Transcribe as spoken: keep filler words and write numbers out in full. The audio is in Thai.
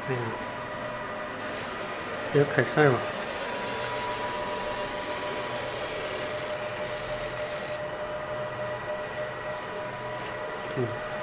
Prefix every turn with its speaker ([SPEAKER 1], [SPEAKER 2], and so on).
[SPEAKER 1] นี่ฮะเดี๋ยวไข่ไส้ว่ะอืม